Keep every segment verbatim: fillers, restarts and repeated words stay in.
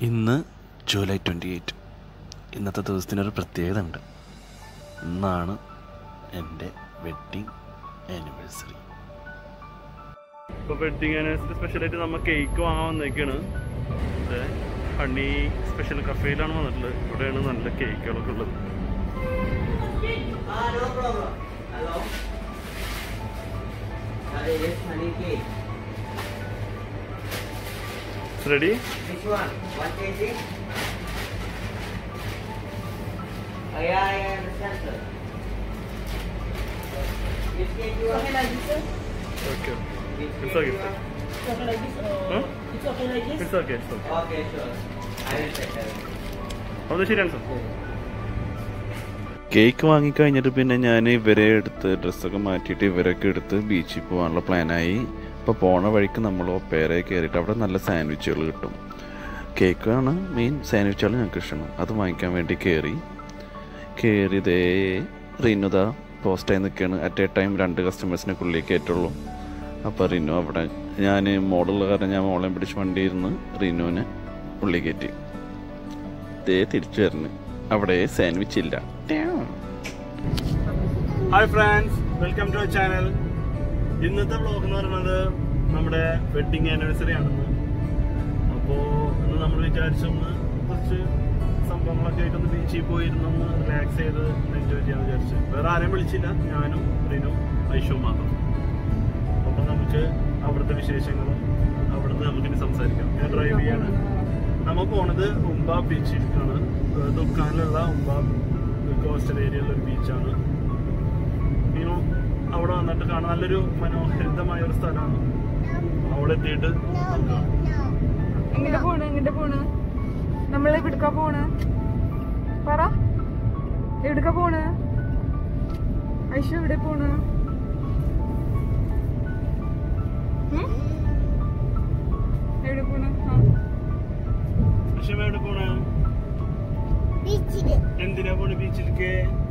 ഇന്ന് July twenty eight. ഇന്നത്തെ ദിവസത്തിനൊരു പ്രത്യേകത ഉണ്ട്. ഇന്നാണ് എൻ്റെ വെഡ്ഡിങ് ആനിവേഴ്സറി. ഇപ്പോൾ വെഡ്ഡിങ് ആനിവേഴ്സറി സ്പെഷ്യലായിട്ട് നമ്മൾ കേക്ക് വാങ്ങാൻ വന്നേക്കാണ്. ഹണി സ്പെഷ്യൽ കഫേയിലാണ് വന്നിട്ടുള്ളത്. ഇവിടെയാണ് നല്ല കേക്കുകളൊക്കെ ഉള്ളത്. Ready? Which one? One kg? Oh yeah, I understand, sir. Which kg you want? Like this, sir? Okay. Which It's kg okay. you want? It's okay like this? Or Huh? it's okay like this? It's okay. It's okay. Okay, sure. I will check that. അത് ശരിയാണ് sir. Cake വാങ്ങിക്കഴിഞ്ഞിട്ട് പിന്നെ ഞാൻ ഇവരെ എടുത്ത് ഡ്രസ്സൊക്കെ മാറ്റിയിട്ട് ഇവരൊക്കെ എടുത്ത് ബീച്ചിൽ പോകാനുള്ള പ്ലാനായി. ഇപ്പോൾ പോണ വഴിക്ക് നമ്മൾ ഒപ്പേരെ കയറിയിട്ട് അവിടെ നല്ല സാൻഡ്വിച്ചുകൾ കിട്ടും. കേക്കാണ് മെയിൻ, സാൻഡ്വിച്ചുകൾ ഞങ്ങൾക്ക് ഇഷ്ടമാണ്. അത് വാങ്ങിക്കാൻ വേണ്ടി കയറി കയറിയതേ റിനുദ പോസ്റ്റായി നിൽക്കുകയാണ്. അറ്റ് എ ടൈം രണ്ട് കസ്റ്റമേഴ്സിനെ ഉള്ളിൽ കയറ്റുള്ളൂ. അപ്പോൾ റിനു അവിടെ, ഞാൻ മോളുള്ള കാരണം ഞാൻ മോളെ പിടിച്ച് വണ്ടിയിരുന്ന് റിനുവിനെ ഉള്ളിൽ കയറ്റി. ദേ തിരിച്ചു വരുന്നു, അവിടെ സാൻഡ്വിച്ച് ഇല്ല. Hi friends, welcome to our channel. ഇന്നത്തെ വ്ളോഗ് എന്ന് പറയുന്നത് നമ്മുടെ വെഡ്ഡിങ് ആനിവേഴ്സറി ആണെന്ന്. അപ്പോൾ ഇന്ന് നമ്മൾ വിചാരിച്ചൊന്ന് കുറച്ച് സംഭവങ്ങളൊക്കെ ആയിട്ടൊന്ന് ബീച്ചിൽ പോയിരുന്നൊന്ന് റിലാക്സ് ചെയ്ത് എൻജോയ് ചെയ്യാമെന്ന് വിചാരിച്ചു. വേറെ ആരെയും വിളിച്ചില്ല, ഞാനും റിനും ഐഷുവും മാത്രം. അപ്പോൾ നമുക്ക് അവിടുത്തെ വിശേഷങ്ങളും അവിടുന്ന് നമുക്കിനി സംസാരിക്കാം. ഞാൻ ഡ്രൈവ് ചെയ്യാണ്. നമ്മൾ പോണത് ഉം ബാബ് ബീച്ചിലേക്കാണ്. ദുഃഖാനിലുള്ള ഉം ബാബ് കോസ്റ്റൽ ഏരിയയിലുള്ള ഒരു ബീച്ചാണ്. ഇനി അവിടെ വന്നിട്ട് കാണാൻ നല്ലൊരു മനോഹരിതമായ ഒരു സ്ഥലമാണ്. അവിടെ എത്തിയിട്ട് നോക്കാം. എങ്ങനെ പോണ് എങ്ങനെ പോണ് നമ്മള് എവിടുക്കാ പോണ്? പറ, എവിടുക്കാ പോണ്? ഐഷു എവിടെ പോണ്? എവിടെ പോണ്? പക്ഷെ എവിടെ പോണ? എന്തിനാ പോണ് ബീച്ചിലേക്ക്?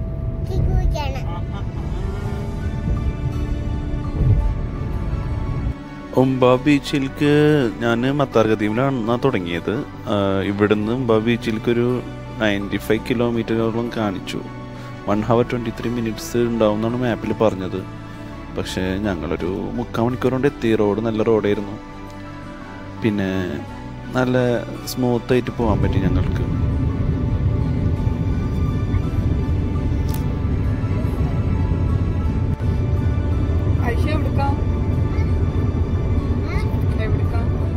ഉം ബാബ് ബീച്ചിലേക്ക് ഞാൻ മത്താർഗദ്വീപിലാണ് തുടങ്ങിയത്. ഇവിടുന്ന് ഉം ബാബ് ബീച്ചിലേക്കൊരു നയൻറ്റി ഫൈവ് കിലോമീറ്ററോളം കാണിച്ചു. One hour twenty three minutes ഉണ്ടാവും എന്നാണ് മാപ്പിൽ പറഞ്ഞത്. പക്ഷേ ഞങ്ങളൊരു മുക്കാൽ മണിക്കൂർ കൊണ്ട് എത്തി. റോഡ് നല്ല റോഡായിരുന്നു. പിന്നെ നല്ല സ്മൂത്തായിട്ട് പോകാൻ പറ്റി ഞങ്ങൾക്ക്. ഐഷു എവിടുക്കാ? എവിടുക്കാ?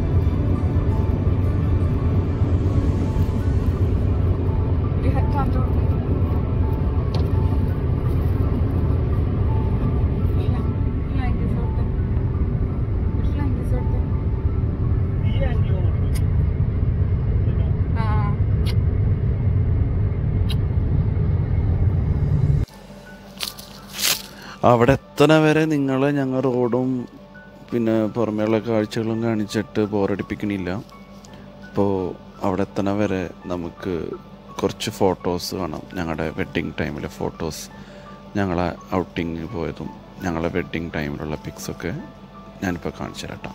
അവിടെ എത്തണ വരെ നിങ്ങളെ ഞങ്ങൾ റോഡും പിന്നെ പുറമേയുള്ള കാഴ്ചകളും കാണിച്ചിട്ട് ബോറടിപ്പിക്കണില്ല. അപ്പോൾ അവിടെ എത്തണ വരെ നമുക്ക് കുറച്ച് ഫോട്ടോസ് കാണാം. ഞങ്ങളുടെ വെഡ്ഡിങ് ടൈമിലെ ഫോട്ടോസ്, ഞങ്ങളെ ഔട്ടിങ് പോയതും ഞങ്ങളെ വെഡ്ഡിങ് ടൈമിലുള്ള പിക്സൊക്കെ ഞാനിപ്പോൾ കാണിച്ചു തരാം.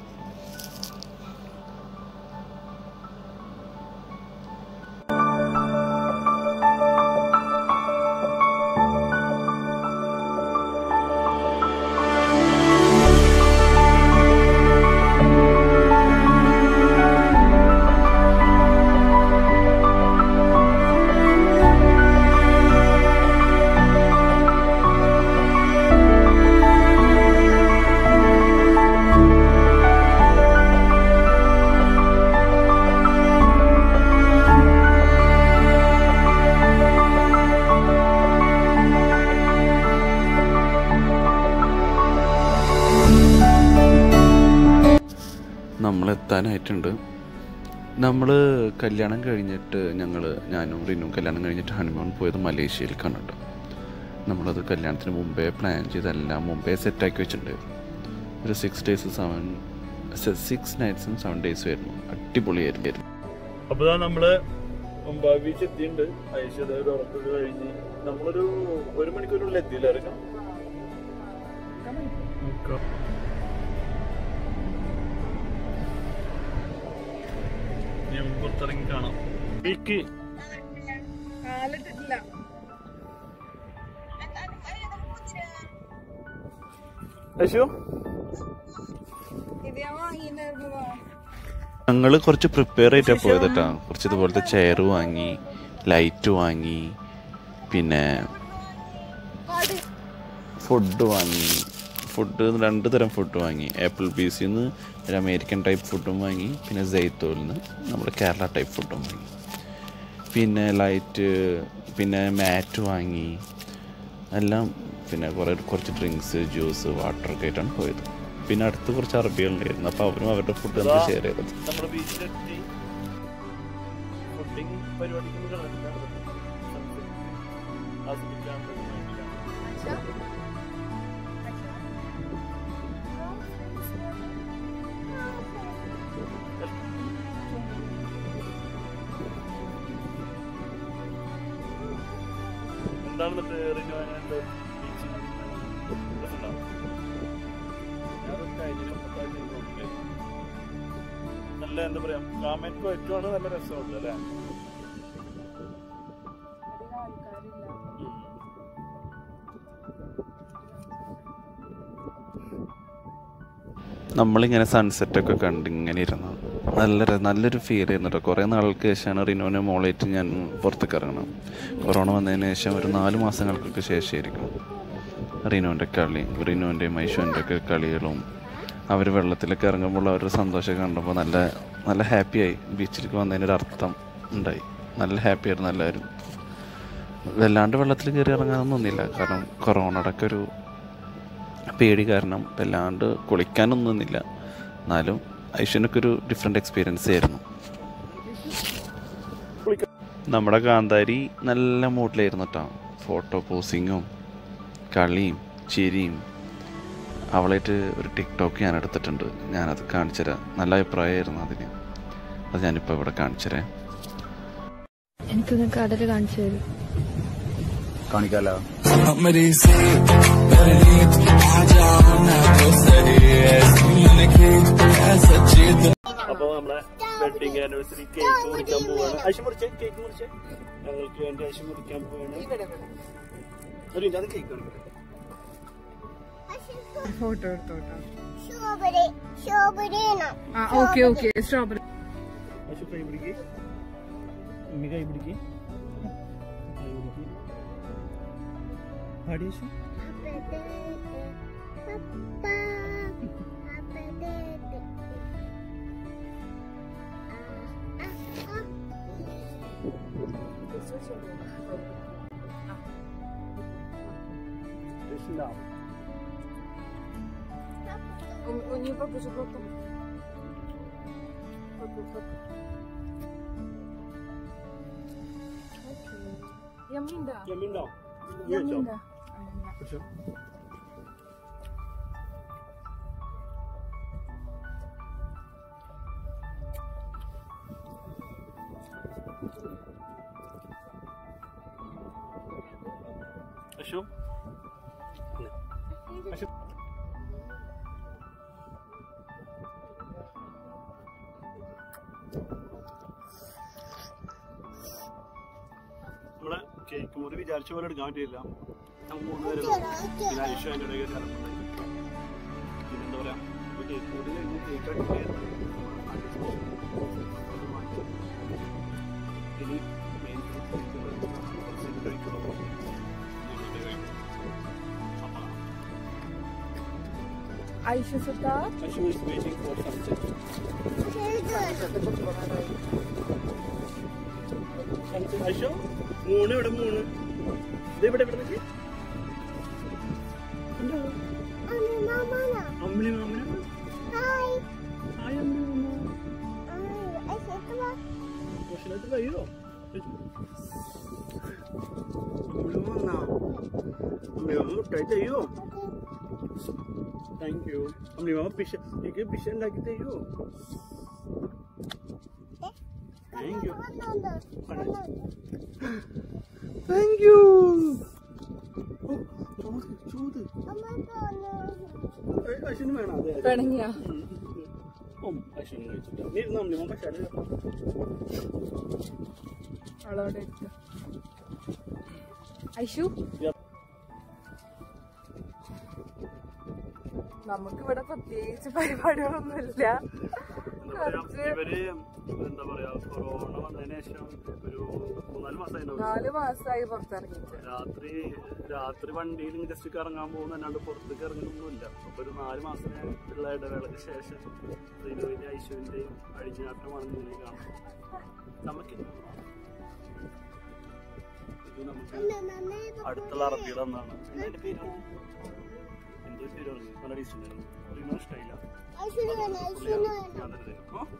നമ്മളെത്താനായിട്ടുണ്ട്. നമ്മൾ കല്യാണം കഴിഞ്ഞിട്ട് ഞങ്ങൾ ഞാനും റിനും കല്യാണം കഴിഞ്ഞിട്ട് ഹണിമൂൺ പോയത് മലേഷ്യയിലേക്കാണ് കേട്ടോ. നമ്മളത് കല്യാണത്തിന് മുമ്പേ പ്ലാൻ ചെയ്തെല്ലാം മുമ്പേ സെറ്റാക്കി വെച്ചിട്ടുണ്ട്. ഒരു സിക്സ് ഡേയ്സ് സെവൻ സിക്സ് നൈറ്റ്സും സെവൻ ഡേയ്സും ആയിരുന്നു. അടിപൊളിയായിരുന്നു. അപ്പോൾ നമ്മൾ ഉം ബാബ് ബീച്ച് എത്തിയിട്ടുണ്ട്. ഐശ്വര്യ ഒരു ഉറപ്പൊക്കെ കഴിഞ്ഞ് നമ്മളൊരു ഒരു മണിക്കൂറിനുള്ളിൽ എത്തിയില്ല. അറിയാം ഇനി നമുക്ക് പുറത്തിറങ്ങി കാണാം. വീക്ക് കാലിട്ടിട്ടില്ല. അശു ഇത് ഞാൻ വാങ്ങിയിട്ടുണ്ടായിരുന്നു. ഞങ്ങൾ കുറച്ച് പ്രിപ്പയർ ആയിട്ടാ പോയത് കേട്ടോ. കുറച്ച് ഇതുപോലത്തെ ചെയർ വാങ്ങി, ലൈറ്റ് വാങ്ങി, പിന്നെ ഫുഡ് വാങ്ങി. ഫുഡ് രണ്ട് തരം ഫുഡ് വാങ്ങി. ആപ്പിൾ ബീസിൽ നിന്ന് ഒരു അമേരിക്കൻ ടൈപ്പ് ഫുഡും വാങ്ങി, പിന്നെ ജയ്ത്തോയിൽ നിന്ന് നമ്മുടെ കേരള ടൈപ്പ് ഫുഡും വാങ്ങി. പിന്നെ ലൈറ്റ്, പിന്നെ മാറ്റ് വാങ്ങി എല്ലാം. പിന്നെ കുറേ കുറച്ച് ഡ്രിങ്ക്സ്, ജ്യൂസ്, വാട്ടറൊക്കെ ആയിട്ടാണ് പോയത്. പിന്നെ അടുത്ത് കുറച്ച് അറബികളുണ്ടായിരുന്നു. അപ്പോൾ അവരും അവരുടെ ഫുഡ് നമുക്ക് ഷെയർ ചെയ്തത്. നമ്മുടെ ബീച്ചിലെത്തി ഫുഡിങ് പരിപാടിക്ക് എന്താണ് റിനുവാനായിട്ട് ബീച്ച് നല്ല എന്താ പറയാ, കാമേറ്റ് പറ്റുവാണ്. നല്ല രസമുണ്ട് അല്ലേ? നമ്മളിങ്ങനെ സൺസെറ്റൊക്കെ കണ്ട് ഇങ്ങനെ ഇരുന്നു. നല്ല നല്ലൊരു ഫീൽ ചെയ്യുന്നുണ്ട്. കുറേ നാൾക്ക് ശേഷമാണ് റിനോനെ മോളേറ്റ് ഞാൻ പുറത്തേക്ക് ഇറങ്ങണം. കൊറോണ വന്നതിന് ശേഷം ഒരു നാല് മാസങ്ങൾക്കൊക്കെ ശേഷമായിരിക്കും റിനോൻ്റെ കളി, റിനോൻ്റെയും ഐശോൻ്റെ ഒക്കെ കളികളും. അവർ വെള്ളത്തിലൊക്കെ ഇറങ്ങുമ്പോൾ അവരുടെ സന്തോഷമൊക്കെ കണ്ടപ്പോൾ നല്ല നല്ല ഹാപ്പിയായി. ബീച്ചിലേക്ക് വന്നതിനൊരു അർത്ഥം ഉണ്ടായി. നല്ല ഹാപ്പിയായിരുന്നു എല്ലാവരും. വല്ലാണ്ട് വെള്ളത്തിൽ കയറി ഇറങ്ങാനൊന്നും ഒന്നുമില്ല, കാരണം കൊറോണയുടെ ഒക്കെ ഒരു പേടി കാരണം വല്ലാണ്ട് കുളിക്കാനൊന്നുമില്ല. എന്നാലും ഐശ്വനൊക്കെ ഒരു ഡിഫറെൻ്റ് എക്സ്പീരിയൻസ് ആയിരുന്നു. നമ്മുടെ കാന്താരി നല്ല മൂഡിലായിരുന്നു കേട്ടോ. ഫോട്ടോ പോസിങ്ങും കളിയും ചിരിയും. അവളായിട്ട് ഒരു ടിക്ടോക്ക് ഞാൻ എടുത്തിട്ടുണ്ട്, ഞാനത് കാണിച്ചു തരാം. നല്ല അഭിപ്രായമായിരുന്നു അതിന്. അത് ഞാനിപ്പോൾ ഇവിടെ കാണിച്ചു തരാം. എനിക്കൊന്ന് കടല് കാണിച്ചു തരും. കാണിക്കാലോ. അപ്പൊ നമ്മളെ വെഡിങ് ആനിവേഴ്സറി കേക്ക് മുറിക്കാൻ പോവാണ്. ഐശു മുറിച്ചേ, കേക്ക് മുറിച്ചേ. ഞങ്ങൾക്ക് വേണ്ടി ഐശു മുറിക്കാൻ പോവാണ്. അത് കേക്ക് മുറിക്കട്ടെ. ഫോട്ടോ എടുത്തോട്ടോ. സ്ട്രോബെറി സ്ട്രോബെറി ആ ഓക്കെ ഓക്കെ സ്ട്രോബെറി. ഐശു കൈ പിടിക്ക്, ഉമ്മി കൈ പിടിക്ക്, കൈ പിടിക്ക്. പാടി ഐശു. У нее папа же потом. Папа, папа. Яминда. Яминda. Яминda. പിടിച്ചോ. അശു അശു നമ്മള് കേക്ക് മുറി വിചാരിച്ച പോലെ എടുക്കാൻ പറ്റിയില്ല. നമുക്ക് മൂന്ന് പേര് പിന്നെ ഐഷു അതിൻ്റെ ഇടയിൽ ചിലപ്പുണ്ടായി. പിന്നെന്താ പറയാ, കേക്ക് മുറി കേക്ക് അടിക്കുകയായിരുന്നു. ഇനി മെയിൻ കഴിക്കുള്ളൂ. Aisha Sutta. Aishu is waiting for sunset. Sunset. Aishu, മൂന്ന് ഇവിടെ മൂന്ന്. ഇത് ഇവിടെ ഇവിടെ നിൽക്ക്. അമ്മി മാമന അമ്മിണി മാമന. ഹായ് ഹായ് അമ്മിണി മാമന. ഹായ് ഐസക്കവാ ഭക്ഷണത്തിൽ കഴിയോ? അമ്മിണി മാമന. അമ്മിണി മാമ മുട്ടായി തയ്യോ? Thank you. അമ്മിണി മാമ പിഷ എനിക്ക് പിഷ ഉണ്ടാക്കി തയ്യോ? Thank you. Thank you. ചൂത് ചൂത്. അശ്വിന് വേണം. അതെ പിണങ്ങിയ ഉം ഐശ്വര്യം കഴിച്ചിട്ട് നീ ഇരുന്നോ മോൻ പക്ഷേ അവളവിടെ ഇരിക്ക. ഐഷു നമുക്കിവിടെ പ്രത്യേകിച്ച് പരിപാടികളൊന്നുമില്ല. ഇവര് എന്താ പറയാ കൊറോണ വന്നതിന് ശേഷം ഒരു മൂന്നാല് മാസമായി നാല് മാസമായി പുറത്തിറങ്ങിയിട്ട്. രാത്രി രാത്രി വണ്ടിയിൽ ജസ്റ്റ് ഇറങ്ങാൻ പോകുന്ന അല്ലാണ്ട് പുറത്തേക്ക് ഇറങ്ങുന്നൊന്നുമില്ല. അപ്പൊ ഒരു നാല് മാസം ഉള്ള ഇടവേളയ്ക്ക് ശേഷം ശ്രീനുവിന്റെ ഐശ്വര്യന്റെയും അഴിഞ്ഞാട്ടമാണ് നിങ്ങൾ കാണുന്നത്. നമുക്ക് ഇത് നമുക്ക് അടുത്തുള്ള അറബിയുടെ ഒന്നാണ്. എന്റെ പേര് എന്റെ പേര് പറഞ്ഞു നല്ല ടേസ്റ്റ് ഉണ്ടായിരുന്നു. ഇഷ്ടമായില്ല ഞാൻ തന്നെ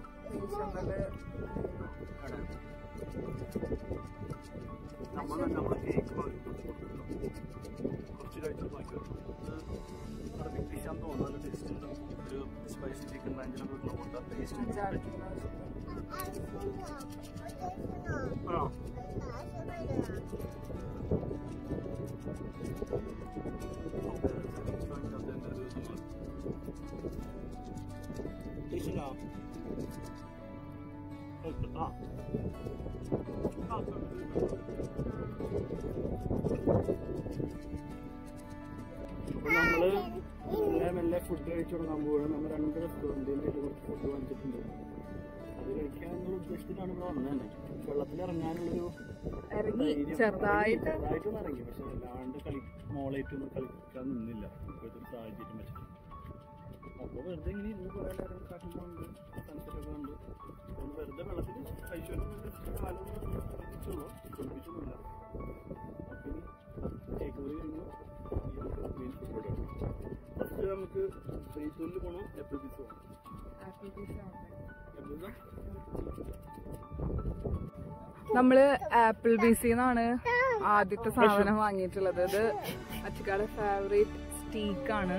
നമ്മൾ നമ്മുടെ കേക്ക് കുറച്ച് കഴിച്ചു നോക്കി. അറബിക് ഡിഷാന്ന് തോന്നുന്നു. നല്ല ടേസ്റ്റ് ഉണ്ട്. ഒരു സ്പൈസി ചിക്കൻ റാഞ്ചിലൊക്കെ കൊടുത്ത ടേസ്റ്റ് ആണോ? ടേസ്റ്റ് ഉണ്ടോ? ആ അപ്പൊ നമ്മള് മെല്ലെ മെല്ലെ ഫുഡ് കഴിച്ചു തുടങ്ങാൻ പോവുകയാണ്. നമ്മൾ രണ്ട് റെസ്റ്റോറൻറ്റിലായിട്ട് കുറച്ച് ഫുഡ് വാങ്ങിച്ചിട്ടുണ്ട്. അത് കഴിക്കാനുള്ള ഉദ്ദേശത്തിലാണ് ഇവിടെ വന്നത് തന്നെ. വെള്ളത്തിൽ ഇറങ്ങാനുള്ളൊരു ചെറുതായിട്ട് ചെറുതായിട്ടൊന്നും ഇറങ്ങി. പക്ഷെ അല്ലാണ്ട് കളി മോളായിട്ടൊന്നും കളിക്കാൻ നിന്നില്ല ഇപ്പോഴത്തെ ഒരു സാഹചര്യം വെച്ചിട്ട്. അപ്പോൾ വെറുതെ ഇങ്ങനെ ഇരുന്ന് കുറേ നേരം കാട്ടുന്നുണ്ട്, സൺസെറ്റൊക്കെ ഉണ്ട്. ഒന്ന് വെറുതെ വെള്ളത്തിൽ ഐശ്വര്യം കാലൊന്നും ശ്രദ്ധിച്ചുള്ളൂ, ശ്രദ്ധിച്ചൊന്നുമില്ല. അപ്പം ഇനി ടേക്ക് ഓവർ കഴിഞ്ഞു മെയിൻ ഫുഡ് റെഡിയാണ്. ഫസ്റ്റ് നമുക്ക് സൈത്തൂനിൽ പോകണം. ആപ്പിൾ പീസ് പോകണം. നമ്മള് ആപ്പിൾ ബീസിന്നാണ് ആദ്യത്തെ സാധനം വാങ്ങിയിട്ടുള്ളത്. ഇത് അച്ഛക്കാടെ ഫേവറേറ്റ് സ്റ്റീക്കാണ്.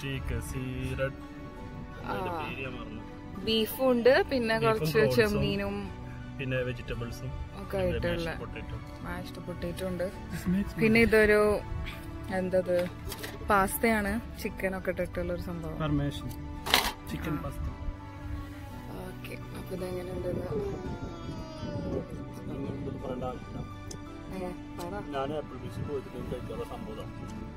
ബീഫും ഉണ്ട്, പിന്നെ കുറച്ച് ചെമ്മീനും പിന്നെ വെജിറ്റബിൾസും ഒക്കെ ആയിട്ടുള്ള മാഷ്ഡ് പൊട്ടേറ്റോ ഉണ്ട്. പിന്നെ ഇതൊരു എന്തത് പാസ്തയാണ്, ചിക്കനൊക്കെ ഇട്ടിട്ടുള്ള ഒരു സംഭവം. Chicken pasta. ഓക്കെ, അപ്പൊ ഇതെങ്ങനെ ഉണ്ടെന്ന് ഞാൻ ആപ്പിൾ പീസ് പോയിട്ട് കഴിക്കാനുള്ള സംഭവം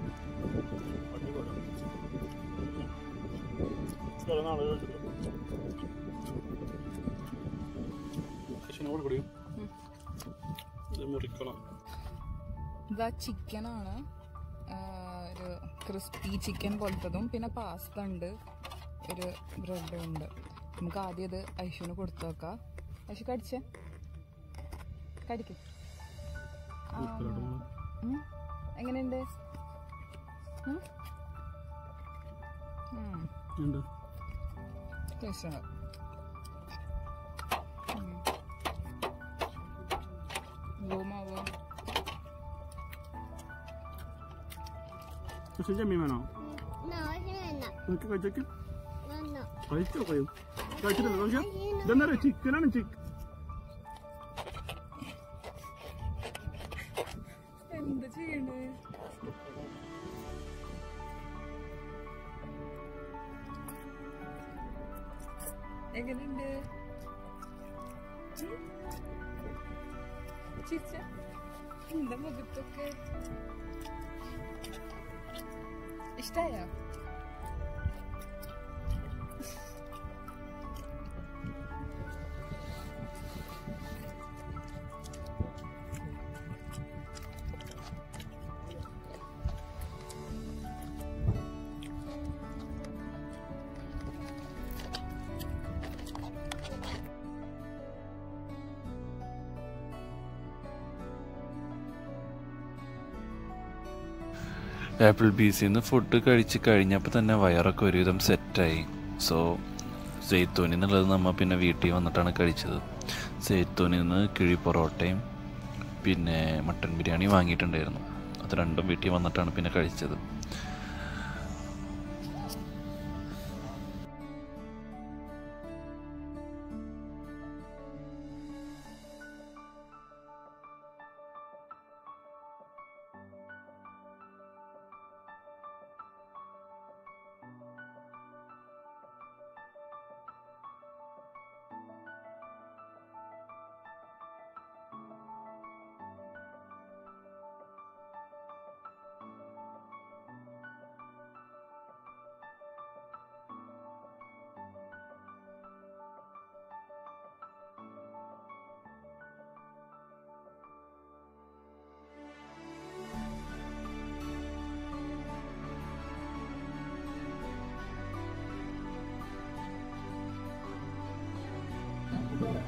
മുറിക്കണം. ഇതാ ചിക്കനാണ്, ഒരു ക്രിസ്പി ചിക്കൻ പോലത്തതും പിന്നെ പാസ്ത ഉണ്ട്, ഒരു ബ്രെഡും ഉണ്ട്. നമുക്ക് ആദ്യം ഇത് ഐഷുവിന് കൊടുത്തു നോക്കാം. ഐഷു കടിച്ചേ, കടിക്കും. എങ്ങനെയുണ്ട്? ടേസ്റ്റാണ്. ഗോമാവ് ചെമ്മീൻ വേണോ? കഴിച്ചോ കഴിയോ? കഴിച്ചിട്ടില്ല കഴിച്ചോ? ഇതെന്താ പറയുക, ചിക്കനാണ്. ചിക്കൻ എന്ത് ചെയ്യണ്ടേ? എങ്ങനെയുണ്ട്? ചിച്ച എന്താ മുഖത്തൊക്കെ ഇഷ്ടായോ? ആപ്പിൾ ബീസിൽ നിന്ന് ഫുഡ് കഴിച്ച് കഴിഞ്ഞപ്പോൾ തന്നെ വയറൊക്കെ ഒരുവിധം സെറ്റായി. സോ സെയ്ത്തൂനിൽ നിന്നുള്ളത് നമ്മൾ പിന്നെ വീട്ടിൽ വന്നിട്ടാണ് കഴിച്ചത്. സെയ്ത്തൂനിൽ നിന്ന് കിഴി പൊറോട്ടയും പിന്നെ മട്ടൻ ബിരിയാണി വാങ്ങിയിട്ടുണ്ടായിരുന്നു. അത് രണ്ടും വീട്ടിൽ വന്നിട്ടാണ് പിന്നെ കഴിച്ചത്.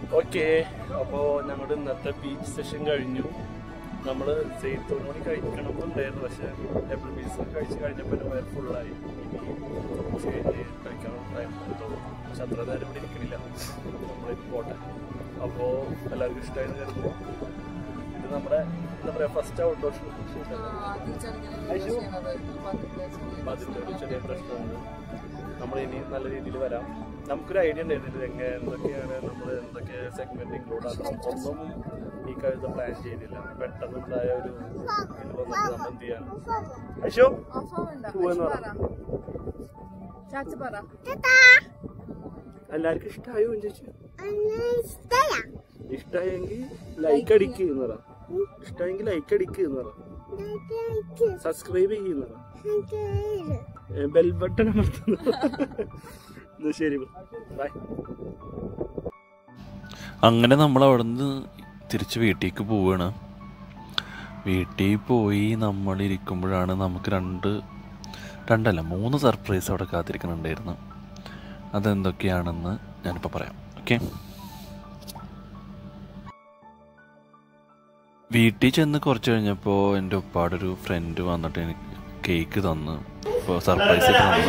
ഓക്കെ, അപ്പോൾ ഞങ്ങളുടെ ഇന്നത്തെ ബീച്ച് സെഷൻ കഴിഞ്ഞു. നമ്മൾ സെയ്ത്തോണി കഴിക്കണമെന്നുണ്ടായിരുന്നു, പക്ഷേ എപ്പിൾ പീസ് കഴിച്ച് കഴിഞ്ഞപ്പോൾ വയർ ഫുള്ളായി. കുറച്ച് കഴിഞ്ഞ് കഴിക്കണം ടൈം എടുത്തോളൂ. പക്ഷെ അത്ര നേരം ഇവിടെ ഇരിക്കണില്ല, നമ്മളിപ്പോൾ പോട്ടെ. അപ്പോൾ എല്ലാവർക്കും ഇഷ്ടമായിരുന്നു കരുതുന്നു. ഇത് നമ്മുടെ എന്താ പറയുക ഫസ്റ്റ് ഔട്ട്ഡോർ ഷൂട്ടല്ലേ. അതിൻ്റെ ഒരു ചെറിയ പ്രശ്നമുണ്ട്. നമ്മൾ ഇനി നല്ല രീതിയിൽ വരാം. നമുക്കൊരു ഐഡിയ ഉണ്ടായിരുന്നില്ല എങ്ങനെ എന്തൊക്കെയാണ് നമ്മൾ എന്തൊക്കെ സെഗ്മെന്റ് ഇൻക്ലൂഡ് ആക്കണം. ഒന്നും ഈ കഴുത പ്ലാൻ ചെയ്തില്ല. പെട്ടെന്ന് ഉണ്ടായ ഒരു ഇത് വന്നിട്ട് നമ്മൾ എന്ത് ചെയ്യാൻ. അശോ പോവെന്ന് എല്ലാവർക്കും ഇഷ്ടമായോ ചേച്ചി? ഇഷ്ടമായെങ്കിൽ ലൈക്ക് അടിക്കുക എന്ന് പറ. ഇഷ്ടമായെങ്കിൽ ലൈക്ക് അടിക്കുക എന്ന് പറ. സബ്സ്ക്രൈബ് ചെയ്യുന്ന ബെൽ ബട്ടൺ അമർത്തുന്നു. ശരി, ബൈ. അങ്ങനെ നമ്മൾ അവിടെ നിന്ന് തിരിച്ച് വീട്ടിലേക്ക് പോവുകയാണ്. വീട്ടിൽ പോയി നമ്മളിരിക്കുമ്പോഴാണ് നമുക്ക് രണ്ട് രണ്ടല്ല മൂന്ന് സർപ്രൈസ് അവിടെ കാത്തിരിക്കുന്നുണ്ടായിരുന്നു. അതെന്തൊക്കെയാണെന്ന് ഞാനിപ്പോൾ പറയാം. ഓക്കെ, വീട്ടിൽ ചെന്ന് കുറച്ച് കഴിഞ്ഞപ്പോൾ എൻ്റെ ഉപ്പാടെ ഒരു ഫ്രണ്ട് വന്നിട്ട് എനിക്ക് കേക്ക് തന്ന് ഇപ്പോൾ surprise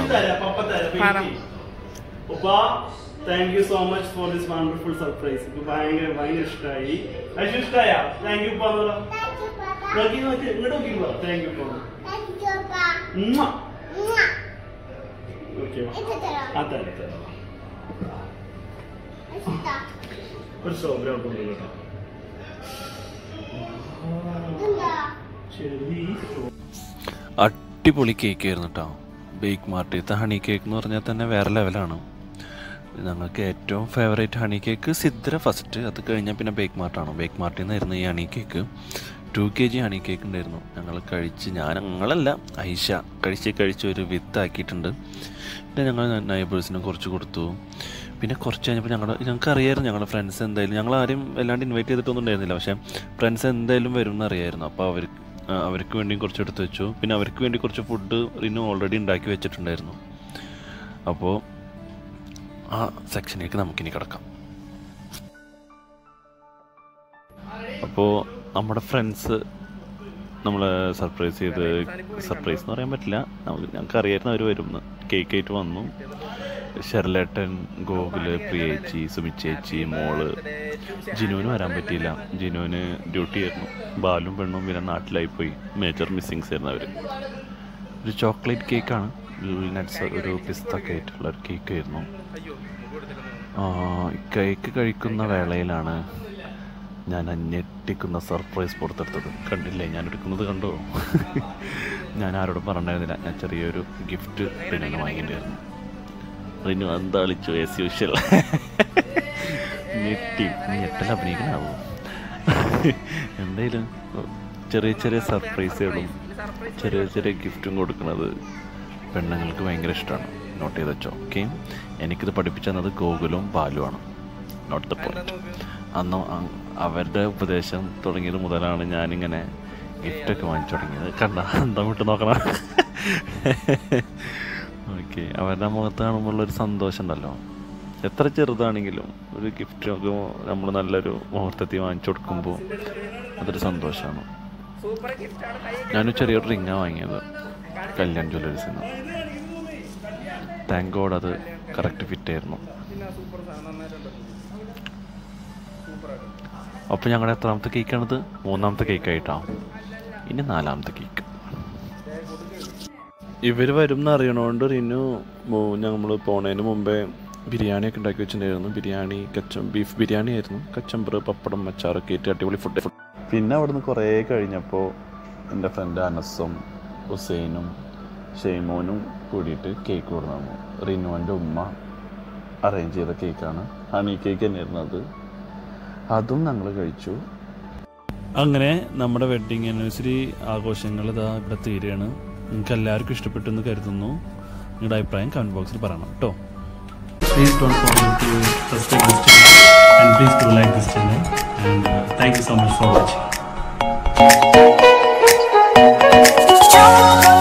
thank you so much for this wonderful surprise. ഭയങ്കര ഭയങ്കര ഇഷ്ടമായി. അശ്വ ഇഷ്ടമായ? താങ്ക് യു പാ. നോക്കി നോക്കി ഇങ്ങോട്ട് നോക്കിക്കോ. താങ്ക് യു പാ. ഓക്കെ, അതെ അതെ ഒരു സ്ട്രോബെറി ഔട്ട് കേട്ടോ. അടിപൊളി കേക്ക് ആയിരുന്നു കേട്ടോ. ബേക്ക് മാർട്ടിത്തെ ഹണി കേക്ക് എന്ന് പറഞ്ഞാൽ തന്നെ വേറെ ലെവലാണ്. ഞങ്ങൾക്ക് ഏറ്റവും favourite honey cake Sidra first, അത് കഴിഞ്ഞാൽ പിന്നെ ബേക്ക് മാർട്ടാണ്. ബേക്ക് മാർട്ടിൽ നിന്നായിരുന്നു ഈ honey cake. Two K G honey cake ഉണ്ടായിരുന്നു. ഞങ്ങൾ കഴിച്ച് ഞാൻ ഞങ്ങളല്ല ഐഷ കഴിച്ച് കഴിച്ച് ഒരു വിത്താക്കിയിട്ടുണ്ട്. പിന്നെ ഞങ്ങൾ നൈബേഴ്സിനും കുറച്ച് കൊടുത്തു. പിന്നെ കുറച്ച് കഴിഞ്ഞപ്പോൾ ഞങ്ങളുടെ ഞങ്ങൾക്ക് അറിയായിരുന്നു ഞങ്ങളുടെ ഫ്രണ്ട്സ് എന്തായാലും ഞങ്ങൾ ആരും വല്ലാണ്ട് ഇൻവൈറ്റ് ചെയ്തിട്ടൊന്നും ഉണ്ടായിരുന്നില്ല. പക്ഷേ ഫ്രണ്ട്സ് എന്തായാലും വരും എന്ന് അറിയായിരുന്നു. അപ്പോൾ അവർ അവർക്ക് വേണ്ടിയും കുറച്ച് എടുത്ത് വെച്ചു. പിന്നെ അവർക്ക് വേണ്ടി കുറച്ച് ഫുഡ് റിനു ഓൾറെഡി ഉണ്ടാക്കി വെച്ചിട്ടുണ്ടായിരുന്നു. അപ്പോൾ ആ സെക്ഷനിലേക്ക് നമുക്കിനി കിടക്കാം. അപ്പോൾ നമ്മുടെ ഫ്രണ്ട്സ് നമ്മളെ സർപ്രൈസ് ചെയ്ത്, സർപ്രൈസ് എന്ന് പറയാൻ പറ്റില്ല, നമുക്ക് ഞങ്ങൾക്ക് അറിയായിരുന്നു അവർ വരുമെന്ന്. കേക്ക് ആയിട്ട് വന്നു. ഷെർലേട്ടൻ, ഗോകുല്, പ്രിയേച്ചി, സുമിച്ചേച്ചി, മോള്. ജിനുവിന് വരാൻ പറ്റിയില്ല, ജിനുവിന് ഡ്യൂട്ടി ആയിരുന്നു. ബാലും പെണ്ണും പിന്നെ നാട്ടിലായിപ്പോയി. മേജർ മിസ്സിങ്സ് ആയിരുന്നു അവർ. ഒരു ചോക്ലേറ്റ് കേക്കാണ്, നട്ട്സ് ഒരു പിസ്തൊക്കെ ആയിട്ടുള്ള ഒരു കേക്കായിരുന്നു. കേക്ക് കഴിക്കുന്ന വേളയിലാണ് ഞാൻ ഞെട്ടിക്കുന്ന സർപ്രൈസ് പുറത്തെടുത്തത്. കണ്ടില്ലേ, ഞാൻ എടുക്കുന്നത് കണ്ടോ? ഞാൻ ആരോടും പറഞ്ഞിരുന്നില്ല. ഞാൻ ചെറിയൊരു ഗിഫ്റ്റ് റിനുവിന് വാങ്ങിയിട്ടുണ്ടായിരുന്നു. റിനു എന്താ കളിച്ചു ആസ് യൂഷ്വൽ. ഞെട്ടി ഞെട്ടൽ അഭിനയിക്കണാവോ? എന്തായാലും ചെറിയ ചെറിയ സർപ്രൈസുകളും ചെറിയ ചെറിയ ഗിഫ്റ്റും കൊടുക്കുന്നത് പെണ്ണുങ്ങൾക്ക് ഭയങ്കര ഇഷ്ടമാണ്. നോട്ട് ചെയ്ത് വെച്ചോ. ഓക്കെ, എനിക്കിത് പഠിപ്പിച്ചു തന്നത് ഗോകുലും ബാലുവാണ്. Note the point. അന്ന് അവരുടെ ഉപദേശം തുടങ്ങിയത് മുതലാണ് ഞാനിങ്ങനെ ഗിഫ്റ്റൊക്കെ വാങ്ങിച്ചു തുടങ്ങിയത്. കണ്ട എന്താ വിട്ട് നോക്കണം. ഓക്കെ, അവരുടെ മുഖത്ത് കാണുമ്പോഴുള്ളൊരു സന്തോഷം ഉണ്ടല്ലോ. എത്ര ചെറുതാണെങ്കിലും ഒരു ഗിഫ്റ്റൊക്കെ നമ്മൾ നല്ലൊരു മുഹൂർത്തത്തിൽ വാങ്ങിച്ചു കൊടുക്കുമ്പോൾ അതൊരു സന്തോഷമാണ്. ഞാനൊരു ചെറിയൊരു റിങ്ങാണ് വാങ്ങിയത് കല്യാൺ ജ്വല്ലേഴ്സിൽ നിന്ന്. താങ്ക് ഗോഡ് അത് കറക്റ്റ് ഫിറ്റ് ആയിരുന്നു. അപ്പോൾ ഞങ്ങളുടെ എത്രാമത്തെ കേക്കാണിത്? മൂന്നാമത്തെ കേക്കായിട്ടാണ്. ഇനി നാലാമത്തെ കേക്ക്. ഇവർ വരും എന്ന് അറിയണോണ്ട് റിനു നമ്മൾ പോണതിന് മുമ്പേ ബിരിയാണിയൊക്കെ ഉണ്ടാക്കി വെച്ചിട്ടുണ്ടായിരുന്നു. ബിരിയാണി കച്ചം ബീഫ് ബിരിയാണി ആയിരുന്നു. കച്ചമ്പറ്, പപ്പടം, അച്ചാറൊക്കെ ആയിട്ട് അടിപൊളി ഫുഡ്. പിന്നെ അവിടുന്ന് കുറേ കഴിഞ്ഞപ്പോൾ എൻ്റെ ഫ്രണ്ട് അനസും ഹുസൈനും ഷെയ്മോനും കൂടിയിട്ട് കേക്ക് കൊടുന്നു. റിനുവിൻ്റെ ഉമ്മ അറേഞ്ച് ചെയ്ത കേക്കാണ്. ഹണി കേക്ക് തന്നെയായിരുന്നു അത്. അതും ഞങ്ങൾ കഴിച്ചു. അങ്ങനെ നമ്മുടെ വെഡ്ഡിങ് ആനിവേഴ്സറി ആഘോഷങ്ങൾ ഇതാ ഇവിടെ തീരുകയാണ്. നിങ്ങൾക്ക് എല്ലാവർക്കും ഇഷ്ടപ്പെട്ടു എന്ന് കരുതുന്നു. നിങ്ങളുടെ അഭിപ്രായം കമൻറ്റ് ബോക്സിൽ പറയണം കേട്ടോ. Please don't forget to subscribe this channel and please do like this channel and uh, thank you so much for watching.